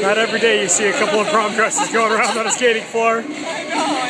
Not every day you see a couple of prom dresses going around on a skating floor. I know.